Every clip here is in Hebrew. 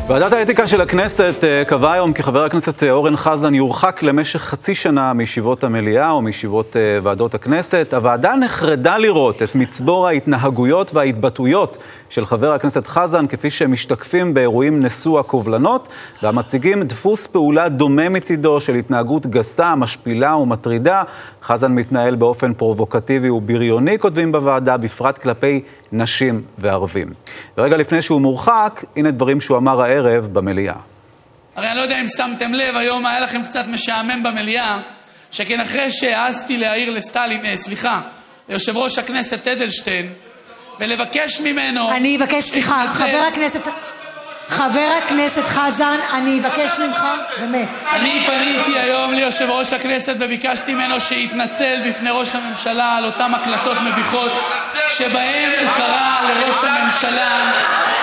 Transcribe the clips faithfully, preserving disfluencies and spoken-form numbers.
ועדת האתיקה של הכנסת קבעה היום כי חבר הכנסת אורן חזן יורחק למשך חצי שנה מישיבות המליאה או מישיבות ועדות הכנסת. הוועדה נחרדה לראות את מצבור ההתנהגויות וההתבטאויות של חבר הכנסת חזן כפי שהם משתקפים באירועים נשוא הקובלנות, והמציגים דפוס פעולה דומה מצידו של התנהגות גסה, משפילה ומטרידה. חזן מתנהל באופן פרובוקטיבי ובריוני, כותבים בוועדה, בפרט כלפי נשים וערבים. ורגע לפני שהוא מורחק, הנה דברים שהוא אמר הערב במליאה. הרי אני לא יודע אם שמתם לב, היום היה לכם קצת משעמם במליאה, שכן אחרי שהעזתי להעיר לסטלין, אה, סליחה, ליושב ראש הכנסת אדלשטיין, ולבקש ממנו... אני אבקש, סליחה, חבר הכנסת... חבר הכנסת חזן, אני אבקש ממך, באמת. אני פניתי היום ליושב ראש הכנסת וביקשתי ממנו שיתנצל בפני ראש הממשלה על אותם הקלטות מביכות שבהם הוא קרא לראש הממשלה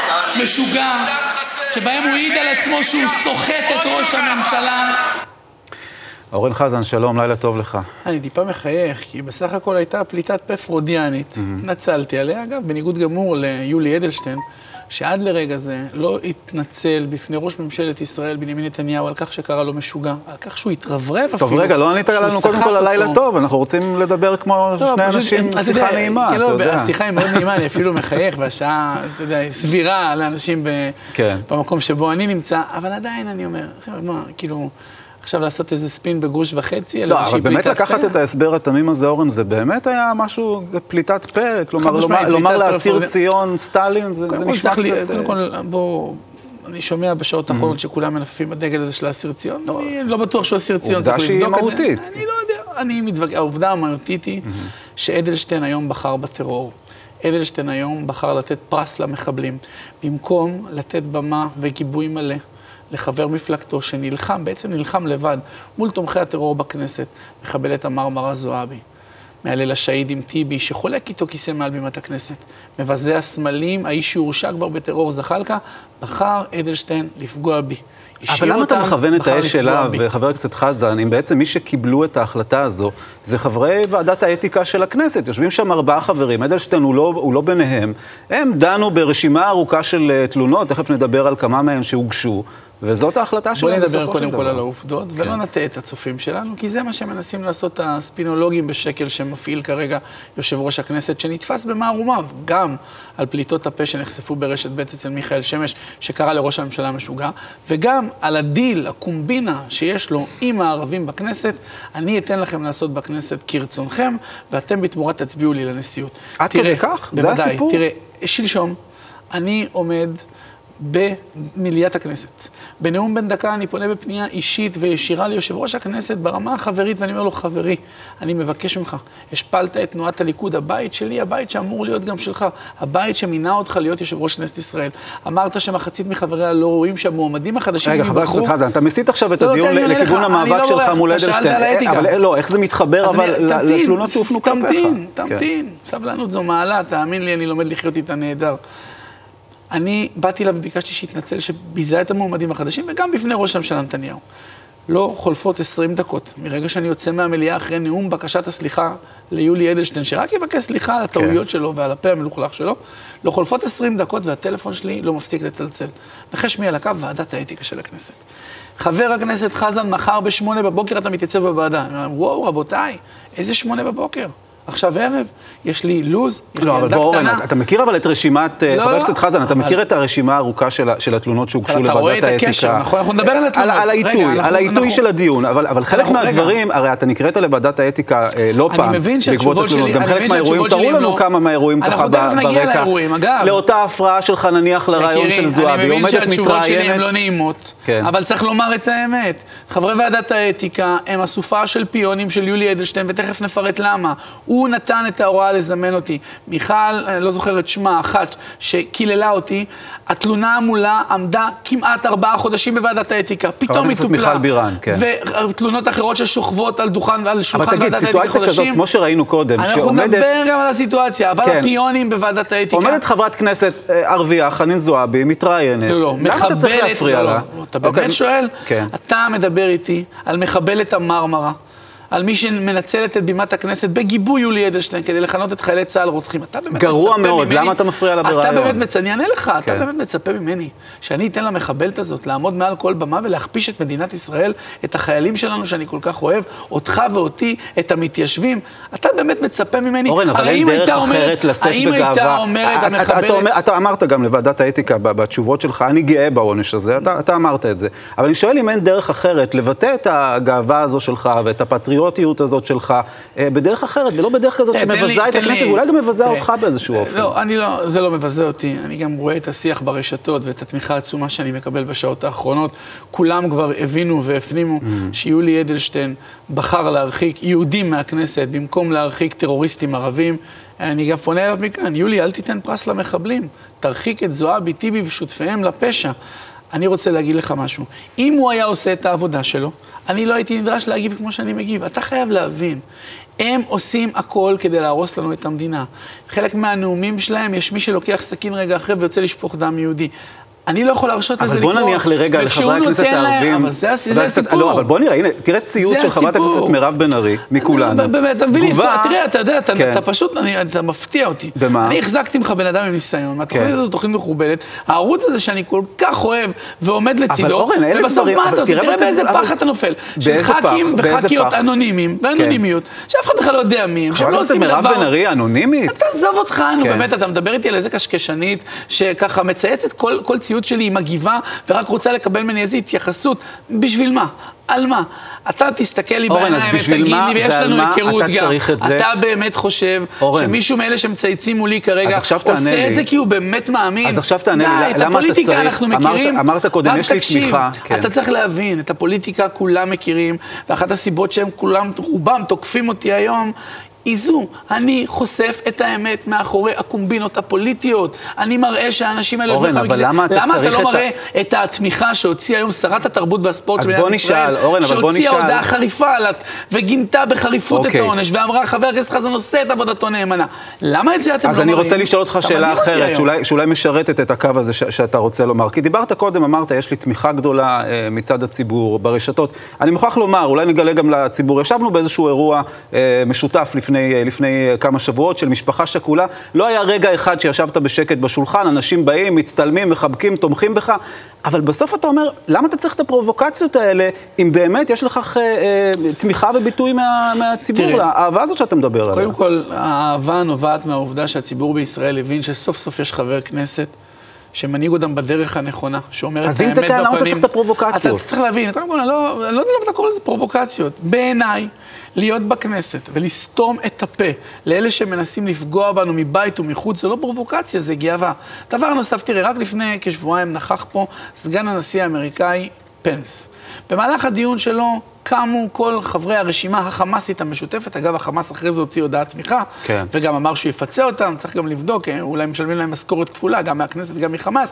משוגע, שבהם הוא העיד על עצמו שהוא סוחט את ראש הממשלה. אורן חזן, שלום, לילה טוב לך. אני טיפה מחייך, כי בסך הכל הייתה פליטת פה פרודיאנית. התנצלתי עליה, אגב, בניגוד גמור ליולי אדלשטיין, שעד לרגע זה לא התנצל בפני ראש ממשלת ישראל בנימין נתניהו על כך שקרא לו משוגע, על כך שהוא התרברב אפילו. טוב, רגע, לא ענית לנו קודם כל הלילה טוב, אנחנו רוצים לדבר כמו שני אנשים, שיחה נעימה, אתה יודע. השיחה היא מאוד נעימה, אני אפילו מחייך, והשעה, אתה יודע, סבירה לאנשים במקום שבו אני נמצא, אבל עדיין אני אומר, מה, כאילו... עכשיו לעשות איזה ספין בגרוש וחצי, לא, אבל באמת לקחת את ההסבר התמים הזה, אורן, זה באמת היה משהו, פליטת פה, כלומר, לומר לאסיר ציון, סטלין, זה נשמע קצת... קודם כל, בוא, אני שומע בשעות האחרונות שכולם מנפפים בדגל הזה של האסיר ציון, אני לא בטוח שהוא אסיר ציון, צריך לבדוק את זה. עובדה שהיא מהותית. אני לא יודע, אני מתווכח, העובדה המהותית היא שאדלשטיין היום בחר בטרור. אדלשטיין היום בחר לתת פרס למחבלים, במקום לתת במה וגיבוי מלא. לחבר מפלגתו שנלחם, בעצם נלחם לבד, מול תומכי הטרור בכנסת, מחבלת המרמרה זועבי, מהלל השהיד עם טיבי, שחולק איתו כיסא מעל בימת הכנסת, מבזה הסמלים, האיש שהורשע כבר בטרור זחאלקה, בחר אדלשטיין לפגוע בי. אבל למה אתה מכוון את האש אליו, וחבר הכנסת חזן, אם בעצם מי שקיבלו את ההחלטה הזו, זה חברי ועדת האתיקה של הכנסת, יושבים שם ארבעה חברים, אדלשטיין הוא לא, הוא לא ביניהם, הם דנו ברשימה ארוכה של תלונות, תכף נדבר על כמה מהם שהוגשו, וזאת ההחלטה שלהם. בוא נדבר קודם כל על העובדות, ולא נטעה את הצופים שלנו, כי זה מה שמנסים לעשות הספינולוגים בשקל שמפעיל כרגע יושב ראש הכנסת, שנתפס במערומיו, גם על פליטות הפה שנחשפו ברשת ב' אצל מיכאל שמש, שקרא לראש הממשלה משוגע, וגם על הדיל, הקומבינה שיש לו עם הערבים בכנסת. אני אתן לכם לעשות בכנסת כרצונכם, ואתם בתמורה תצביעו לי לנשיאות. עד כדי כך? זה הסיפור? תראה, שלשום, אני עומד במליאת הכנסת. בנאום בן דקה אני פונה בפנייה אישית וישירה ליושב ראש הכנסת ברמה החברית, ואני אומר לו, חברי, אני מבקש ממך, השפלת את תנועת הליכוד, הבית שלי, הבית שאמור להיות גם שלך, הבית שמינה אותך להיות יושב ראש כנסת ישראל. אמרת שמחצית מחבריה לא רואים שהמועמדים החדשים רגע, חבר הכנסת חזן, אתה מסית עכשיו את הדיון לכיוון המאבק שלך מול אדלשטיין. אבל לא, איך זה מתחבר אבל לתלונות שהופנו כלפיך? תמתין, תמתין. סבלנות זו מעלה, תאמין לי, אני לומד לחיות איתה נהדר. אני באתי לה וביקשתי שיתנצל שביזה את המועמדים החדשים, וגם בפני ראש הממשלה נתניהו. לא חולפות עשרים דקות, מרגע שאני יוצא מהמליאה אחרי נאום בקשת הסליחה ליולי אדלשטיין, שרק יבקש סליחה על הטעויות שלו ועל הפה המלוכלך שלו, לא חולפות עשרים דקות והטלפון שלי לא מפסיק לצלצל. נחש מי על הקו, ועדת האתיקה של הכנסת. חבר הכנסת חזן, מחר בשמונה בבוקר אתה מתייצב בוועדה. וואו, רבותיי, איזה שמונה בבוקר? עכשיו ערב, יש לי לוז, יש לי ילדה קטנה. אתה מכיר אבל את רשימת, חבר הכנסת חזן, אתה מכיר את הרשימה הארוכה של התלונות שהוגשו לוועדת האתיקה? אתה רואה את הקשר, נכון? אנחנו נדבר על התלונות. על העיתוי, על העיתוי של הדיון, אבל חלק מהדברים, הרי אתה נקראת לוועדת האתיקה לא פעם, בעקבות התלונות, גם חלק מהאירועים, תראו לנו כמה מהאירועים ככה ברקע, לאותה הפרעה שלך נניח לרעיון של זועבי, עומדת מתראיינת. אני מבין שהתשובות שלי הן לא נעימות, אבל צריך לומר את האמת. חברי ועדת האתיקה הם אסופה של פיונים של יולי אדלשטיין, ותכף נפרט למה. הוא נתן את ההוראה לזמן אותי. מיכל, לא זוכרת שמה, אחת שכיללה אותי, התלונה מולה עמדה כמעט ארבעה חודשים בוועדת האתיקה. פתאום היא טופלה. מיכל בירן, כן. ותלונות אחרות ששוכבות על דוכן, על שולחן ועדת האתיקה חודשים. אבל תגיד, סיטואציה כזאת, כמו שראינו קודם, אנחנו שעומדת... נדבר גם על הסיטואציה, אבל כן. הפיונים בוועדת האתיקה... עומדת חברת כנסת ערבייה, חנין זועבי, מתראיינת. לא, לא, למה אתה צריך להפריע לה? אתה באמת שואל? אתה מדבר איתי על מחבלת המרמרה. על מי שמנצלת את בימת הכנסת בגיבוי יולי אדלשטיין כדי לכנות את חיילי צה"ל רוצחים. אתה באמת גרוע מאוד, למה אתה מפריע לה ברעיון? אתה באמת מצפה, אני אענה לך, אתה באמת מצפה ממני, שאני אתן למחבלת הזאת לעמוד מעל כל במה ולהכפיש את מדינת ישראל, את החיילים שלנו שאני כל כך אוהב, אותך ואותי, את המתיישבים. אתה באמת מצפה ממני. אורן, אבל אין דרך אחרת לשאת בגאווה. האם הייתה אומרת המחבלת... אתה אמרת גם לוועדת האתיקה בתשובות שלך, אני גאה בעונש הזה, אתה אמרת את זה. אבל אני שואל אם אין דרך אחרת לבטא את הגאווה הזו שלך ואת הפטריוטיות הזאת שלך בדרך אחרת, ולא בדרך כזאת שמבזה את הכנסת, ואולי גם מבזה אותך באיזשהו אופן. לא, אני לא, זה לא מבזה אותי. אני גם רואה את השיח ברשתות ואת התמיכה העצומה שאני מקבל בשעות האחרונות. כולם כבר הבינו והפנימו שיולי אדלשטיין בחר להרחיק יהודים מהכנסת במקום להרחיק טרוריסטים ערבים. אני גם פונה אליו מכאן, יולי, אל תיתן פרס למחבלים. תרחיק את זועבי, טיבי ושותפיהם לפשע. אני רוצה להגיד לך משהו. אם הוא היה עושה את העבודה שלו, אני לא הייתי נדרש להגיב כמו שאני מגיב. אתה חייב להבין. הם עושים הכל כדי להרוס לנו את המדינה. חלק מהנאומים שלהם, יש מי שלוקח סכין רגע אחרי ויוצא לשפוך דם יהודי. אני לא יכול להרשות לזה לקרוא. אבל בוא נניח לרגע לחברי הכנסת הערבים. אבל זה הסיפור. לא, אבל בוא נראה, הנה, תראה ציוץ של חברת הכנסת מירב בן ארי, מכולנו. באמת, תראה, אתה יודע, אתה פשוט, אתה מפתיע אותי. במה? אני החזקתי ממך בן אדם עם ניסיון, מהתוכנית הזאת תוכנית מכובדת, הערוץ הזה שאני כל כך אוהב ועומד לצידו, ובסוף מה אתה עושה? תראה באיזה פח אתה נופל. של ח"כים וח"כיות אנונימיים, ואנונימיות, שאף אחד בכלל לא יודע מי הם, שהם לא עושים דבר. חברת הכנסת מירב בן ארי, אנונימית? תעזוב אותך, נו, באמת, אתה מדבר איתי על איזה קשקשנית, שככה מצייצת כל ציוץ שלי היא מגיבה, ורק רוצה לקבל ממני איזו התייחסות. בשביל מה? על מה? אתה תסתכל לי בעיניים ותגיד לי, ויש לנו היכרות גם. אתה באמת חושב שמישהו מאלה שמצייצים מולי כרגע עושה את זה כי הוא באמת מאמין. אז עכשיו תענה לי, את הפוליטיקה אנחנו מכירים. אמרת קודם, יש לי תמיכה. אתה צריך להבין, את הפוליטיקה כולם מכירים, ואחת הסיבות שהם כולם, רובם תוקפים אותי היום, איזו, אני חושף את האמת מאחורי הקומבינות הפוליטיות. אני מראה שהאנשים האלה... אורן, אבל למה אתה צריך את... למה אתה לא מראה את התמיכה שהוציאה היום שרת התרבות והספורט של מדינת ישראל? אורן, אבל בוא נשאל. שהוציאה הודעה חריפה וגינתה בחריפות את העונש, ואמרה, חבר הכנסת חזן עושה את עבודתו נאמנה. למה את זה אתם לא מראים? מראים? אז אני רוצה לשאול אותך שאלה אחרת, שאולי משרתת את הקו הזה שאתה רוצה לומר. כי דיברת קודם, אמרת, יש לי תמיכה גדולה מצד הציבור ברשתות. אני מוכרח לומר, אולי נגלה גם לציבור. ישבנו באיזשהו אירוע משותף לפני לפני כמה שבועות של משפחה שכולה, לא היה רגע אחד שישבת בשקט בשולחן, אנשים באים, מצטלמים, מחבקים, תומכים בך, אבל בסוף אתה אומר, למה אתה צריך את הפרובוקציות האלה, אם באמת יש לך אה, תמיכה וביטוי מה, מהציבור, תראה, האהבה הזאת שאתה מדבר עליה? קודם כל, האהבה נובעת מהעובדה שהציבור בישראל הבין שסוף סוף יש חבר כנסת, שמנהיג אותם בדרך הנכונה, שאומר את האמת בפנים. אז אם זה כאן, למה אתה צריך את הפרובוקציות? אתה צריך להבין, קודם כל, אני לא יודע למה אתה קורא לזה פרובוקציות. בעיניי, להיות בכנסת ולסתום את הפה לאלה שמנסים לפגוע בנו מבית ומחוץ, זה לא פרובוקציה, זה גאווה. דבר נוסף, תראה, רק לפני כשבועיים נכח פה סגן הנשיא האמריקאי פנס. במהלך הדיון שלו קמו כל חברי הרשימה החמאסית המשותפת, אגב, החמאס אחרי זה הוציא הודעת תמיכה, כן. וגם אמר שהוא יפצה אותם, צריך גם לבדוק, אולי משלמים להם משכורת כפולה, גם מהכנסת, גם מחמאס.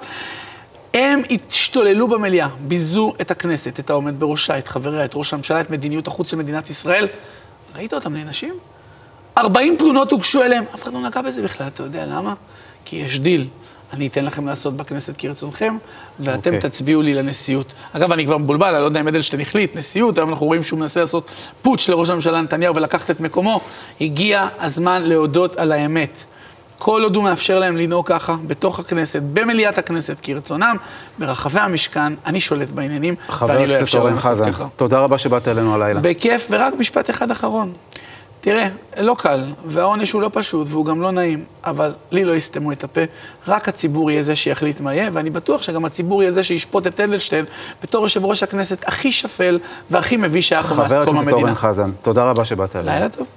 הם השתוללו במליאה, ביזו את הכנסת, את העומד בראשה, את חבריה, את ראש הממשלה, את מדיניות החוץ של מדינת ישראל. ראית אותם נאנשים? ארבעים תלונות הוגשו אליהם, אף אחד לא נגע בזה בכלל, אתה יודע למה? כי יש דיל. אני אתן לכם לעשות בכנסת כרצונכם, ואתם okay. תצביעו לי לנשיאות. אגב, אני כבר מבולבל, אני לא יודע אם אדלשטיין החליט, נשיאות, היום אנחנו רואים שהוא מנסה לעשות פוטש לראש הממשלה נתניהו ולקחת את מקומו. הגיע הזמן להודות על האמת. כל עוד הוא מאפשר להם לנהוג ככה, בתוך הכנסת, במליאת הכנסת כרצונם, ברחבי המשכן, אני שולט בעניינים, ואני לא אפשר להם לעשות ככה. תודה רבה שבאת אלינו הלילה. בכיף, ורק משפט אחד אחרון. תראה, לא קל, והעונש הוא לא פשוט, והוא גם לא נעים, אבל לי לא יסתמו את הפה, רק הציבור יהיה זה שיחליט מה יהיה, ואני בטוח שגם הציבור יהיה זה שישפוט את אדלשטיין, בתור יושב ראש הכנסת הכי שפל והכי מביא שהיה פה מאז קום המדינה. חבר הכנסת אורן חזן, תודה רבה שבאת אלינו. לילה טוב.